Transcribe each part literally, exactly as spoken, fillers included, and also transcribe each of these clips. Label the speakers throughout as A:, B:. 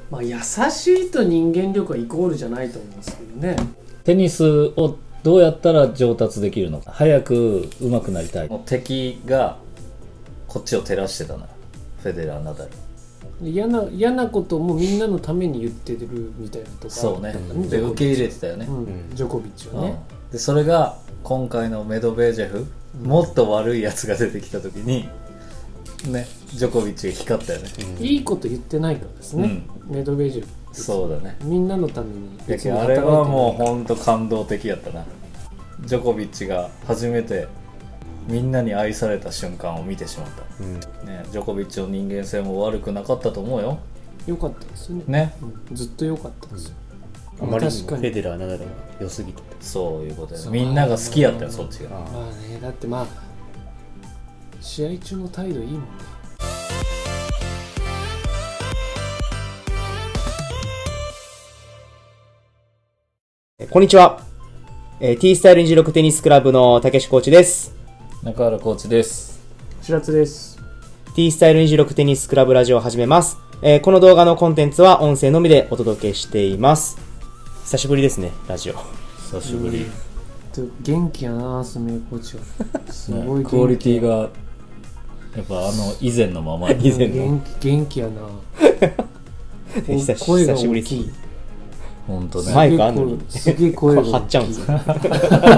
A: まあ優しいと人間力はイコールじゃないと思うんですけどね。
B: テニスをどうやったら上達できるのか、早く上手くなりたい。もう敵がこっちを照らしてたな、フェデラー、ナダル。
A: 嫌な嫌なこともみんなのために言ってるみたいなとか。
B: そうね、で受け入れてたよね、
A: うん、ジョコビッチはね、
B: うん、でそれが今回のメドベージェフ、うん、もっと悪いやつが出てきた時にね、ジョコビッチが光ったよね、
A: うん、いいこと言ってないからですね、うん、メドベージェフ。そうだね、みんなのために。
B: いやあれはもうほんと感動的やったな。ジョコビッチが初めてみんなに愛された瞬間を見てしまった、うんね、ジョコビッチの人間性も悪くなかったと思うよ。
A: 良かったですね、
B: ね、
A: うん、ずっと良かったですよ、
C: うん、あまりにもフェデラー、ナダルが良すぎて、
B: そういうことや、みんなが好きやったよ、そっちが。
A: まあね、だってまあ試合中の態度いいもんね。
C: こんにちは、えー、T スタイルにじゅうろくテニスクラブのたけしコーチです。
B: 中原コーチです。
A: 白津です。
C: T スタイルにじゅうろくテニスクラブラジオを始めます。えー、この動画のコンテンツは音声のみでお届けしています。久しぶりですね、ラジオ。
B: 久しぶり。
A: 元気やな、スメコーチは。すごい元気、ね、
B: クオリティがやっぱあの以前のまま。
A: 以前の元気、元気やな。
C: 久し
A: 声が大きい。
B: 本当ね。
C: マイクあんのに
A: すげえ声が
C: 張っちゃうんですよ。張っ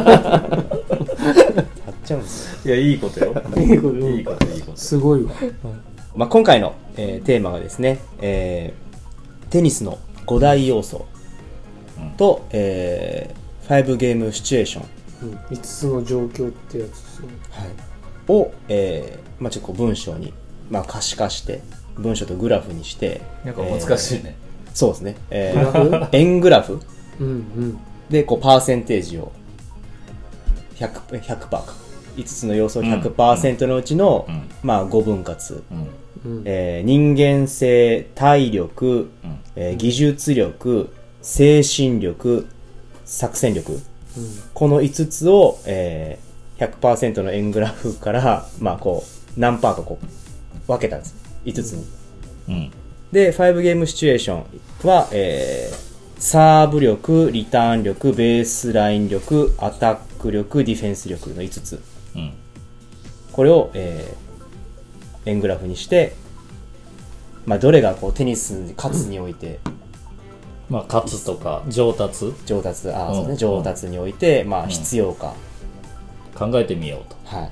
C: ちゃうんです
B: よ。いや、いいことよ。
A: いいこと、
B: いいこと、いいこと。
A: すごいわ。
C: まあ、今回の、えー、テーマがですね、えー、テニスのご大要素と、うん、えー、ファイブゲームシチュエーション、
A: うん、いつつの状況ってやつですね、
C: はい、を、えーまあ、ちょっと文章に、まあ、可視化して文章とグラフにして、
B: なんか難しいね、
C: えー、そうですね、えー、円グラフ、
A: うんうん、で
C: こうパーセンテージを ひゃく, ひゃくパーセントかいつつの要素 ひゃくパーセント のうちの、うんまあ、ごぶん割、うんえー、人間性、体力、うんえー、技術力、精神力、作戦力、うん、このいつつを、えー、ひゃくパーセント の円グラフから、まあ、こう何パーかこう分けたんです、いつつに、うん、でファイブゲームシチュエーションは、えー、サーブ力、リターン力、ベースライン力、アタック力、ディフェンス力のいつつ、うん、これを、えー、円グラフにして、まあ、どれがこうテニスに勝つにおいて、うん
B: まあ、勝つとか上達
C: 上達あ、うんそうね、上達において、まあ、必要か、
B: うん、考えてみようと、はい、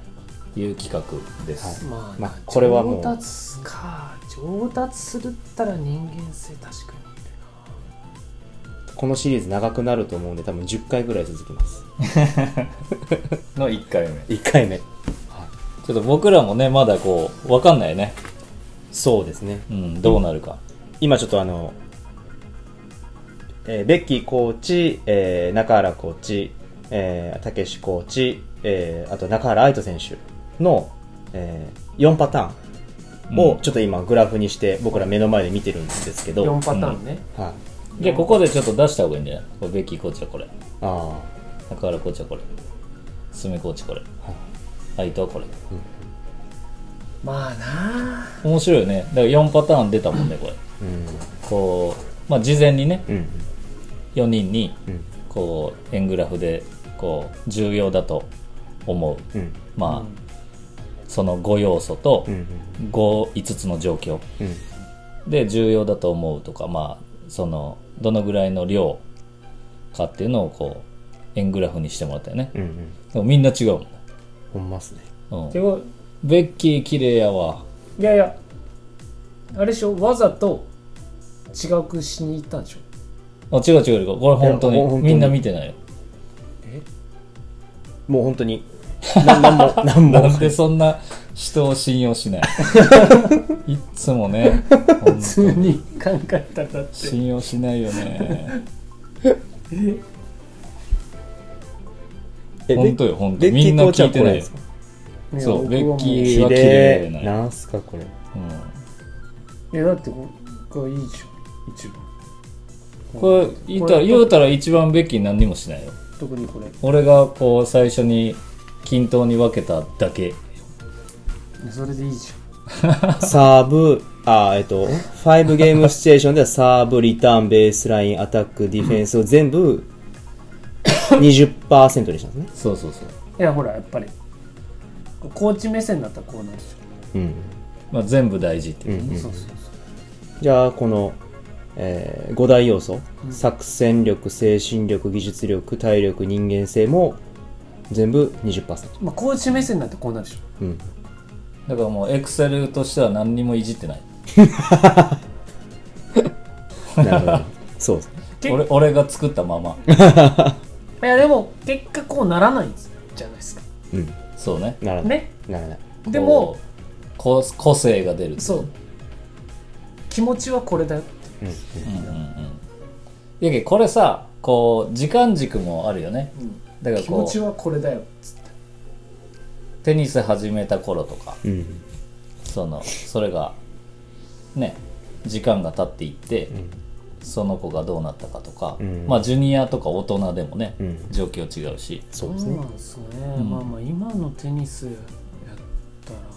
B: いう企画です、
A: はいまあ
C: まあ、これはもう
A: 上達か上達するったら人間性確かにいる
C: な。このシリーズ長くなると思うんで多分じゅっかいぐらい続きます
B: のいっかいめ
C: いっかいめ、はい、
B: ちょっと僕らもねまだこう分かんないね。
C: そうですね、
B: うん、どうなるか、
C: 今ちょっとあのえー、ベッキーコーチ、えー、中原コーチ、えー、たけしコーチ、えー、あと中原愛斗選手の、えー、よんパターンをちょっと今グラフにして僕ら目の前で見てるんですけど、
A: よんパターンね、
C: うんはい、
B: じゃあここでちょっと出した方がいいんじゃない。ベッキーコーチはこれ、
C: あ
B: 中原コーチはこれ、すみコーチこれ、愛斗はこれ、うん、
A: まあなあ
B: 面白いよね。だからよんパターン出たもんねこれ、うん、こう、まあ、事前にね、うんよにんにこう円グラフでこう重要だと思う、うん、まあ、うん、そのご要素とご、いつつの状況、うん、で重要だと思うとか、まあそのどのぐらいの量かっていうのをこう円グラフにしてもらったよね、うんうん、でもみんな違うもんね。
C: ほんまっすね、
B: うん、ベッキー綺麗やわ。
A: いやいやあれでしょ、わざと違くしに行ったんでしょ。
B: あ違う違う、これ本当にみんな見てないよ。
C: えもう本当に何も何も
B: なんでそんな人を信用しないいっつもね
A: 普通に考えたらって
B: 信用しないよね
C: え
B: 本当よ本当みんな聞いてないよ。そうベッキーは綺麗な
C: なんすかこれ、
A: うん、いやだってこれいいじゃん一番。
B: これ言うたら言うたら一番ベッキー何にもしないよ。
A: 特にこれ
B: 俺がこう最初に均等に分けただけ。
A: それでいいじ
C: サーブ、あ、えっと、ファイブゲームステーションではサーブ、リターン、ベースライン、アタック、ディフェンスを全部 にじゅっパーセント にしたんですね。
B: そうそうそう。
A: いやほらやっぱりコーチ目線だったらこうなるでしょ。
C: うん。
B: まあ、全部大事っていう、ね、
C: うんうん、
A: そうそうそう。
C: じゃあこの、えー、ご大要素、うん、作戦力、精神力、技術力、体力、人間性も全部 にじゅっパーセント。
A: まあコーチ目線になってこうなるでしょ。
C: うん。
B: だからもうエクセルとしては何にもいじってない。
C: なるほど。そうですね。
B: 俺俺が作ったまま。
A: いやでも結果こうならないんじゃないですか。
C: うん。
B: そうね。
C: ならない。
A: ね。
C: ならない。
A: でも
B: こ個性が出る。
A: そう。気持ちはこれだよって。
B: うんうんうんうん。やけこれさ、こう時間軸もあるよね。うん、だからこう
A: 気持ちはこれだよっつって。
B: テニス始めた頃とか、
C: うん、
B: そのそれがね時間が経っていって、うん、その子がどうなったかとか、うん、まあジュニアとか大人でもね、うん、状況違うし。
A: そうですね。そうなんですね。うん、まあまあ今のテニスやったら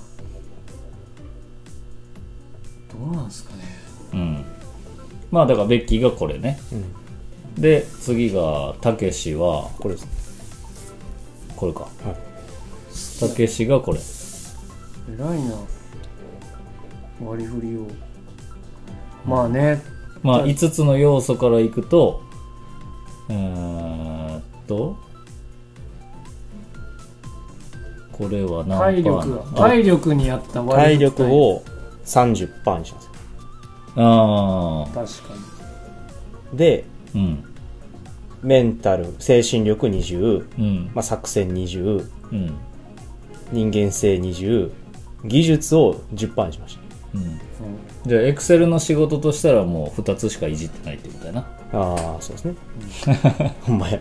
A: どうなんですかね。
B: うん。まあだからベッキーがこれね。うん、で次がたけしは
C: これです。
B: これか。はい。たけしがこれ。
A: 偉いな。割り振りを。まあね。
B: まあいつつの要素からいくと、うーんとこれは何パー？
A: 体力体力にあった
C: 割り振り。体力を さんじゅっパーセント にします。
B: ああ。
A: 確か
C: に。で、
B: うん、
C: メンタル、精神力にじゅう、
B: うん、
C: まあ、作戦にじゅう、
B: うん、
C: 人間性にじゅう、技術を じゅっパーセント にしました。
B: うん、じゃあエクセルの仕事としたらもうふたつしかいじってないってことやな。
C: ああ、そうですね。ほんまや。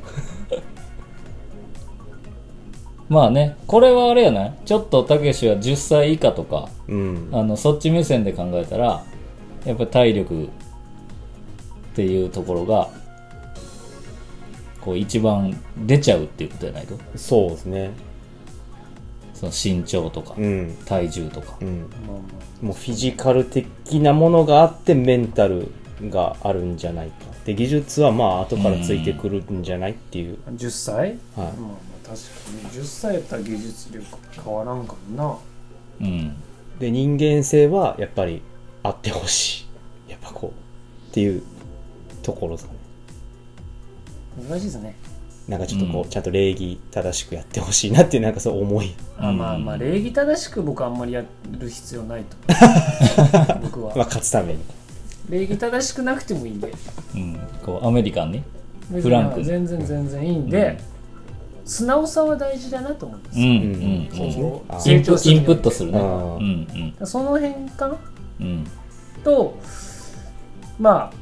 B: まあね、これはあれやないちょっとたけしはじゅっさい以下とか、
C: うん、
B: あのそっち目線で考えたらやっぱり体力っていうところがこう一番出ちゃうっていうことじゃないと。
C: そうですね。
B: その身長とか、うん、体重とか、うん、
C: もうフィジカル的なものがあってメンタルがあるんじゃないか。で技術はまあ後からついてくるんじゃないっていう。
A: じゅっさい、はい、まあ、まあ確かにじゅっさいやったら技術力変わらんかもな。
B: うん。
C: で人間性はやっぱりあってほしい。やっぱこうっていうところですかね。
A: 難しいですね。
C: なんかちょっとこう、うん、ちゃんと礼儀正しくやってほしいなっていうなんかそう思い。
A: あ、まあまあ礼儀正しく僕はあんまりやる必要ないと僕は。
C: まあ勝つために。
A: 礼儀正しくなくてもいいんで。
B: うん、こうアメリカンにフランク
A: 全然全然いいんで、うん、素直さは大事だなと思うんですよ。うんうん、
B: そうそう成長するインプットするね。
A: うんうん、その辺かな。
B: うん、
A: とまあ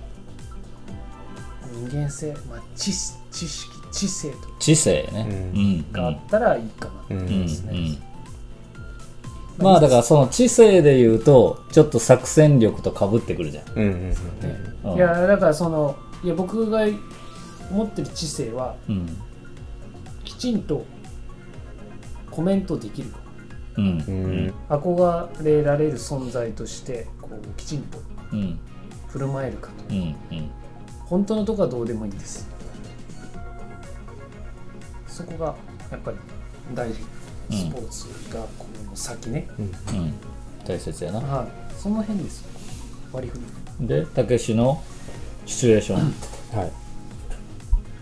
A: 人間性、まあ、知, 知識知性と
B: 知性ね、
A: うん、があったらいいかなと思いますね。うんうん、
B: まあだからその知性で言うとちょっと作戦力と被ってくるじゃん。うんうん
A: うん、いやだからそのいや僕が持ってる知性は、うん、きちんとコメントできるか、うんうん、憧れられる存在としてこうきちんと振る舞えるかと、うんうん、本当のとこはどうでもいいんです。そこがやっぱり大事。スポーツがこの先ね、
B: うんうん、大切やな。
A: はい、その辺ですよ。割り振り
B: でたけしのシチュエーション、はい、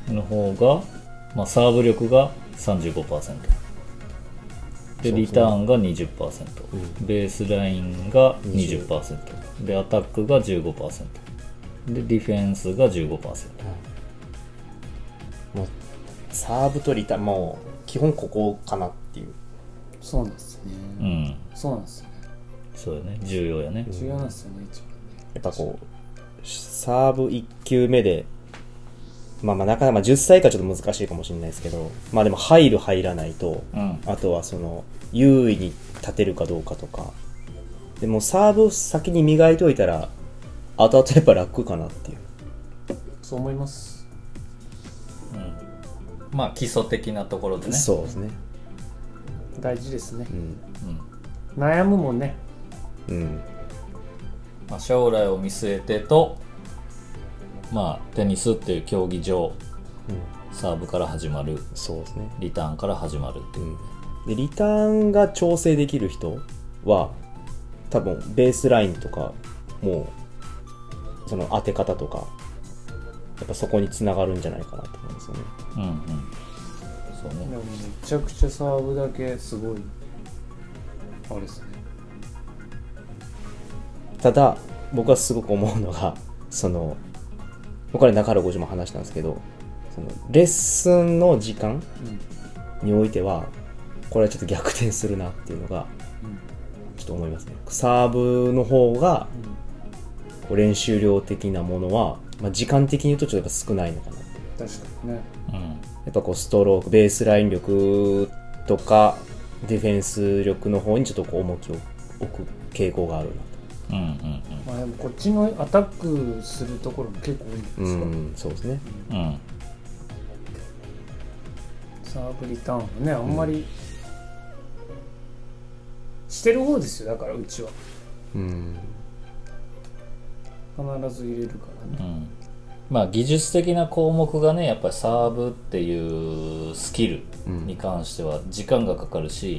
B: の方が、まあ、サーブ力が さんじゅうごパーセント でリターンが にじゅっパーセント、うん、ベースラインが にじゅっパーセント でアタックが じゅうごパーセント でディフェンスが じゅうごパーセント、
C: うん、もうサーブとリターンもう基本ここかなっていう。
A: そうなんですね。うん。そうなんですね。
B: そうよね。重要やね。
A: 重要なんですよね、一番ね。
C: やっぱこうサーブいっ球目で、まあまあなかなかまあじゅっさい以下ちょっと難しいかもしれないですけど、まあでも入る入らないと、うん、あとはその優位に立てるかどうかとか。でもサーブを先に磨いておいたら後々やっぱ楽かなっていう。
A: そう思います。
B: まあ基礎的なところでね。
C: そうですね。
A: 大事ですね。うんうん、悩むもんね。
B: うんまあ、将来を見据えてと、まあ、テニスっていう競技場、うん、サーブから始まる、
C: そうですね、
B: リターンから始まるっていう、うん、
C: でリターンが調整できる人は多分ベースラインとかもうその当て方とかやっぱそこに繋がるんじゃないかなと思うんですよね。うんうん。
A: そうね。でもめちゃくちゃサーブだけすごいあれですね。
C: ただ僕はすごく思うのがその僕は中原ごじも話したんですけど、そのレッスンの時間においてはこれはちょっと逆転するなっていうのがちょっと思いますね。サーブの方が練習量的なものは、まあ、時間的に言うとちょっとやっぱ少ないのかな。
A: 確かにね、うん、や
C: っぱこうストロークベースライン力とかディフェンス力の方にちょっとこう重きを置く傾向があるなと。うんうんうん、
A: まあでもこっちのアタックするところも結構多いんですか。うん、
C: そうですね、うん、
A: サーブリターンはねあんまり、うん、してる方ですよ。だからうちは、うん、必ず入れるからね、うん、
B: まあ技術的な項目がねやっぱりサーブっていうスキルに関しては時間がかかるし、うん、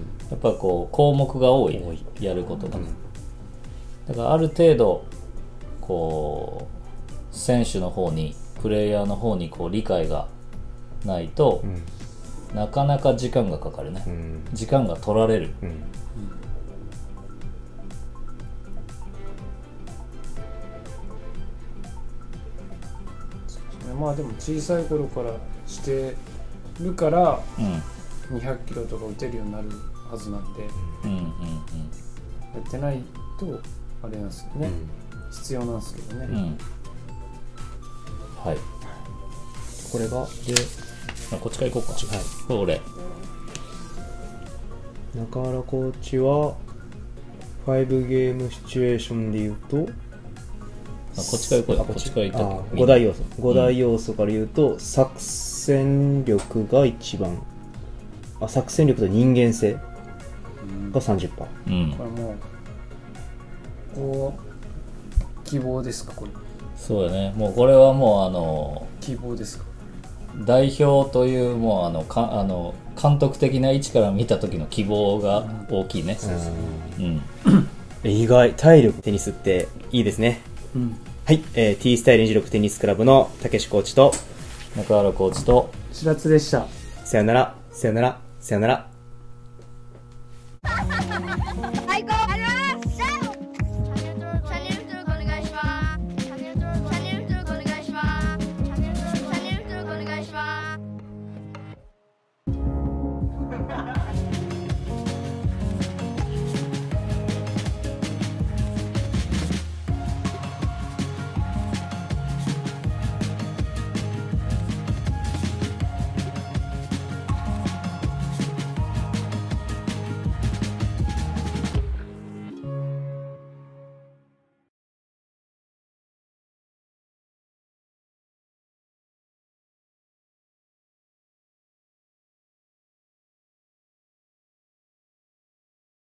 B: やっぱこう項目が多い、ね、やることが、うん、だからある程度こう選手の方にプレイヤーの方にこう理解がないと、うん、なかなか時間がかかるね、うん、時間が取られる、うん
A: うん、まあでも小さい頃からしてるから、うん、にひゃくキロとか打てるようになるはずなんで、うんうんうん、やってないとあれなんですよね、うん、必要なんですけどね、うん、
B: はい。
C: これがで
B: あこっちから行こうか。はい、これ俺
C: 中原コーチはファイブゲームシチュエーションで言うと
B: あこっちから行こうよ。こっちから行ったっ
C: け。ご大要素ご大要素から言うと、うん、作戦力が一番あ作戦力と人間性が さんじゅっパーセント、うん、これもう
A: こう希望ですかこれ。
B: そうだね。もうこれはもうあの
A: 希望ですか。
B: 代表というもうあのかあの監督的な位置から見た時の希望が大きいね。
C: うんうん、意外体力テニスっていいですね。うん、はい、えー、T スタイルにじゅうろくテニスクラブのたけしコーチと
B: 中原コーチと
A: 白津でした。
C: さよならさよならさよなら。